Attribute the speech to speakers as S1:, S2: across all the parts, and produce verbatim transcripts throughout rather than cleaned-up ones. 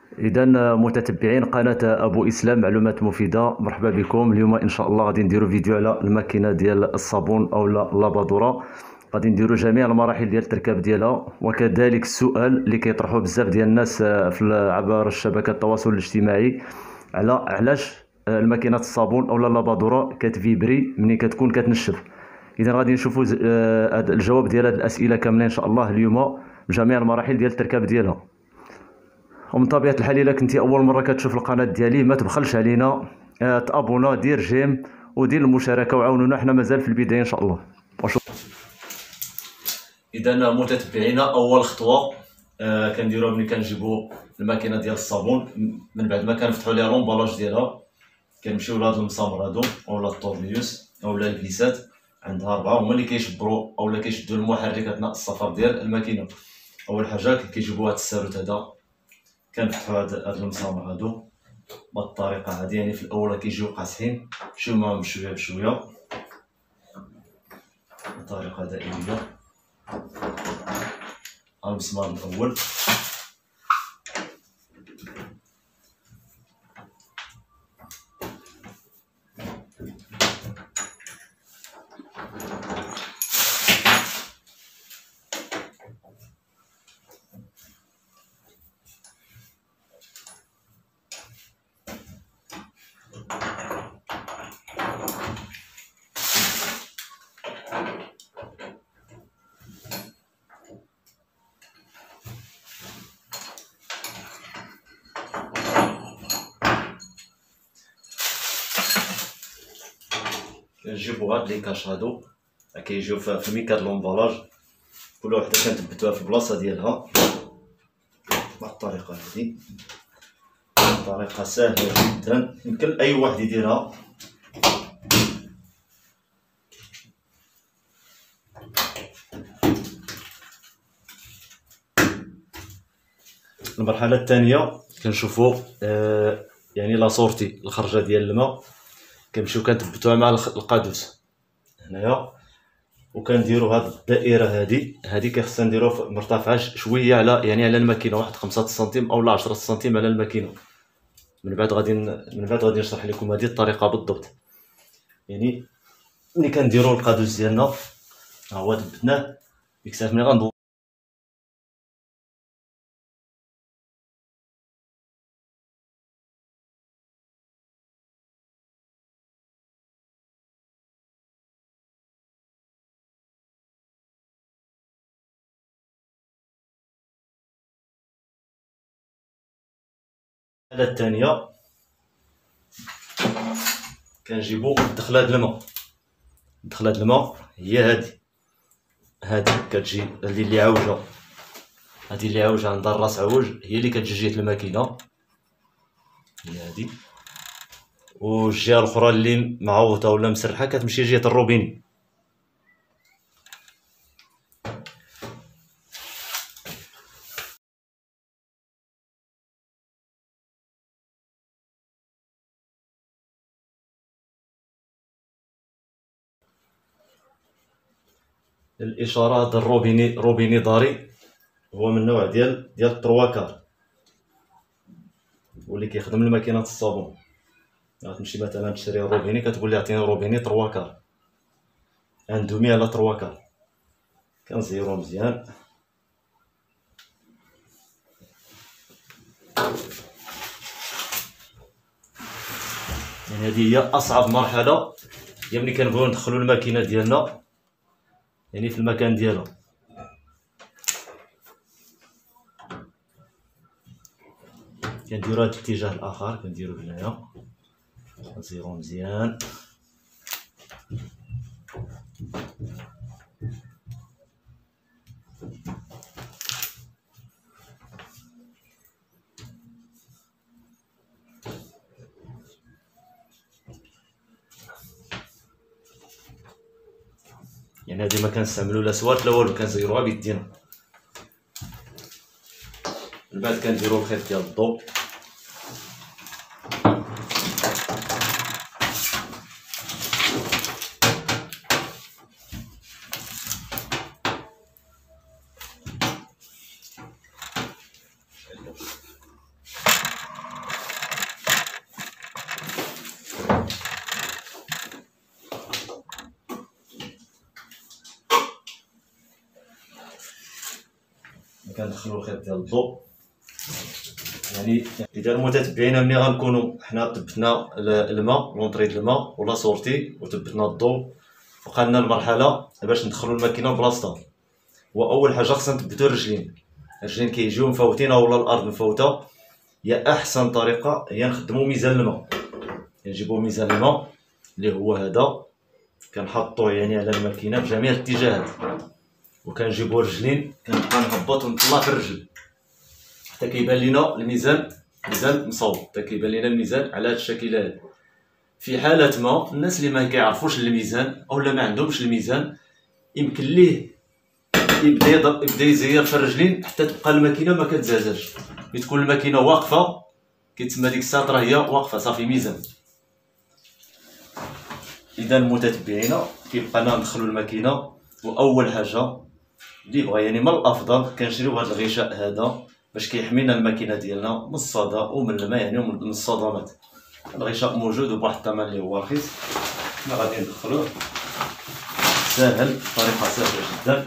S1: إذا متتبعين قناة أبو إسلام معلومات مفيدة، مرحبا بكم. اليوم إن شاء الله غادي نديرو فيديو على الماكينة ديال الصابون أو اللابادورة. غادي نديرو جميع المراحل ديال التركاب ديالها، وكذلك السؤال اللي كيطرحوه بزاف ديال الناس في عبر الشبكة التواصل الاجتماعي على علاش الماكينة الصابون أو اللابادورة كتفيبري ملي كتكون كتنشف. إذا غادي نشوفوا الجواب ديال هاد الأسئلة كاملة إن شاء الله اليوم بجميع المراحل ديال التركاب ديالها. ومن طبيعة الحال إلا كنتي أول مرة كتشوف القناة ديالي ما تبخلش علينا، اه تابونا، دير جيم ودير المشاركة وعاونونا، حنا مازال في البداية إن شاء الله. إذا متتبعينا، أول خطوة آه كنديروها ملي كنجيبو الماكينة ديال الصابون من بعد ما كنفتحو ليها لومبالاج ديالها، كنمشيو لهاد المسامر هادو اولا الطورنيوس اولا الفيسات، عندها أربعة هما اللي كيجبرو اولا كيشدو المحرك أثناء السفر ديال الماكينة. أول حاجة كيجيبو هاد الساروت هذا، كنفتحو هاد هاد المسامر هادو بهاد الطريقة هادي، يعني في الأول كيجيو قاصحين، نمشيو معاهم بشوية بشوية بطريقة دائرية. المسمار الأول كنجيبو هاد لي كاش هادو، كيجيو في ميكاد لومبالاج، كل وحدة كنثبتوها في البلاصة ديالها بهاد الطريقة هادي. طريقة سهلة جدا، يمكن أي واحد يديرها. المرحلة الثانية كنشوفو آه يعني لا سورتي، الخرجة ديال الماء، كنمشيو كنثبتوها مع القادوس هنايا، وكنديرو هاد الدائرة هادي هادي كيخصنا نديروها مرتفعة شوية على يعني على الماكينة، واحد خمسة سنتيم أو عشرة سنتيم على الماكينة. من بعد غادي من بعد غادي نشرح لكم هذه الطريقه بالضبط. يعني ملي كنديروا القادوس ديالنا ها هو ثبتناه، ديك الساعه ملي غندور الحاله الثانيه كنجيبوا دخله الماء. دخله الماء هي هذه هذه كتجي اللي اللي عوجه، هذه اللي عوجه عندها الراس عوج، هي اللي كتجي جهه الماكينه، هي هذه. والجهه الاخرى اللي معوطه ولا مسرحه كتمشي جهه الروبيني. الاشاره هذا الروبيني روبيني داري، هو من النوع ديال ديال الترواكار، واللي كيخدم الماكينات الصابون. غتمشي مثلا تشري روبيني كتقول لي عطيني روبيني ترواكار، اندومي على ترواكار، كنزيرو مزيان. يعني هذه هي اصعب مرحله، هي ملي كنبغيو ندخلو الماكينه ديالنا يعني في المكان ديالها. كنديرو هاد الاتجاه الاخر، كنديرو هنايا نزيرو مزيان. يعني هادي ما كنستعملو لا سوارت لا والو، كنزيروها بيدينا. من بعد كنديرو الخيط ديال الضوء، كندخلوا الخيط ديال الضوء. يعني اذا المتتبعين ملي غنكونوا حنا ثبتنا الماء لونطري د الماء ولا سورتي وثبتنا الضوء، بقى لنا المرحله باش ندخلوا الماكينه لبلاصتها. واول حاجه خصنا نثبتوا الرجلين، الرجلين كيجيو مفوتين ولا الارض مفوته. هي احسن طريقه هي نخدموا ميزان الماء، نجيبوا ميزان الماء اللي هو هذا، كنحطوه يعني على الماكينه بجميع الاتجاهات، وكنجيبوا الرجلين كنبقى نهبط ونطلع في الرجل حتى كيبان لينا الميزان ميزان مصوب، حتى كيبان لينا الميزان على هذا الشكل هذا. في حاله ما الناس اللي ما كيعرفوش الميزان او ما عندهمش الميزان، يمكن ليه يبدا يضرب يبدا يزير في الرجلين حتى تبقى الماكينه ما كتزازاش. ملي تكون الماكينه واقفه كيتسمى ديك الساعه راه هي واقفه صافي ميزان. اذا المتتبعين كيبقى لنا ندخلوا الماكينه، واول حاجه اللي بغا يعني من الافضل كنشريو هذا الغشاء هذا باش كيحمينا الماكينه ديالنا من الصدى ومن الماء يعني ومن الصدمات. الغشاء موجود وبواحد الثمن اللي هو رخيص، حنا غادي ندخلوه ساهل، طريقه سهله جدا.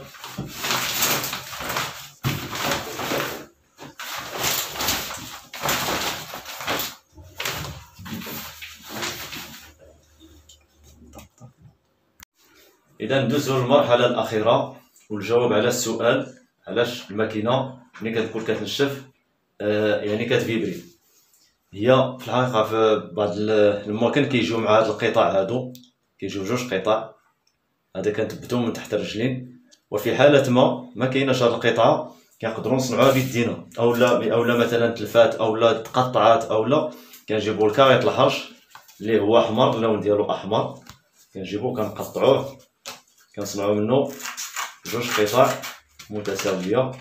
S1: اذا ندوزو للمرحله الاخيره والجواب على السؤال علاش الماكينه ملي كتكون كتنشف آه يعني كتفيبري. هي في الحقيقه في بعض الاماكن كيجيو مع هاد القطع هادو، كيجيو جوج قطع، هذا كنثبتوه من تحت الرجلين. وفي حاله ما ما كايناش هاد القطعه كنقدروا نصنعوها بيدينا، اولا اولا مثلا تلفات اولا تقطعات، اولا كنجيبوا الكاريط الحرش اللي هو احمر، اللون ديالو احمر، كنجيبوه كنقطعوه كنصنعوا منه جوج قطع متساويه.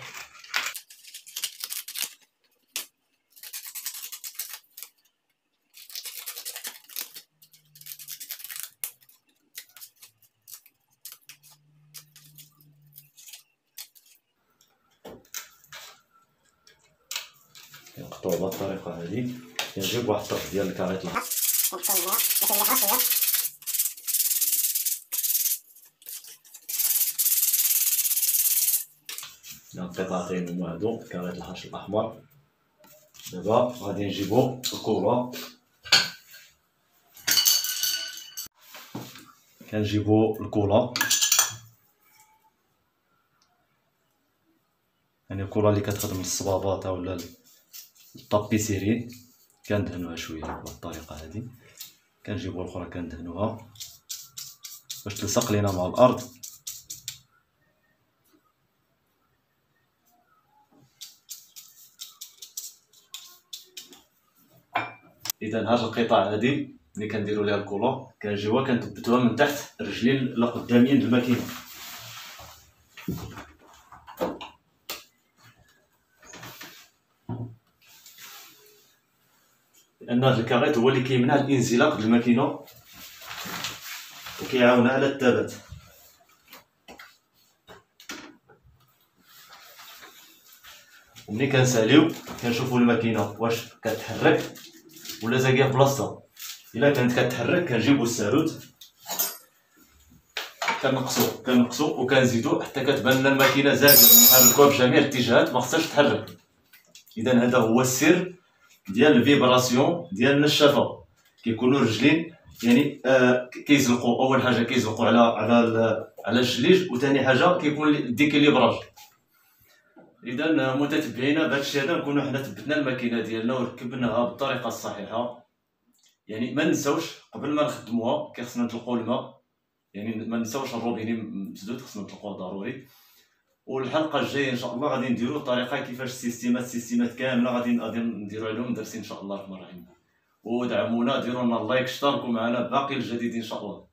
S1: كنقطعوا بهذه الطريقه هذه، كنجيب واحد الطرف ديال الكاريط القطعتين هما هادو كاريط الحرش الاحمر. دابا غادي نجيبو الكره، كنجيبو الكولا يعني الكره اللي كتخدم للصبابط اولا الطابيسيرين، كندهنوها شويه بهذه الطريقه هذه. كنجيبو الاخرى كندهنوها باش تلصق لينا مع الارض. اذا هاد القطع هذه ملي كنديروا ليها الكولا كنجيوها كنثبتوها من تحت الرجلين القداميين د الماكينه. لان هاد الكاريط هو اللي كيمنع الانزلاق د الماكينه وكيعاونها على الثبات. وملي كنساليو كنشوفوا الماكينه واش كتحرك ولا زاكيه في بلاصتها. الا كانت كتحرك كنجيبو الساروت كنقصو كنقصو وكنزيدو حتى كتبان لنا الماكينه زاكيه نحركوها بجميع الاتجاهات ما خصهاش تحرك. اذا هذا هو السر ديال الفيبراسيون ديال النشافه. كيكونوا الرجلين يعني آه كيزلقوا، اول حاجه كيزلقوا على على على الجليج، وثاني حاجه كيكون الديكيليبراج. اذا متتبعينا بهذا الشيء هذا نكونوا حنا ثبتنا الماكينه ديالنا وركبناها بالطريقه الصحيحه. يعني ما ننساوش قبل ما نخدموها كيخصنا نطلقوا الماء، يعني ما ننساوش الروبيني مسدود خصنا نطلقوه ضروري. والحلقه الجايه ان شاء الله غادي نديروا الطريقه كيفاش السيستيمات السيستيمات كامله غادي غادي نديروا عليهم درسين ان شاء الله الرحمن الرحيم. ودعمونا، ديروا لنا اللايك، اشتركوا معنا باقي الجديد ان شاء الله.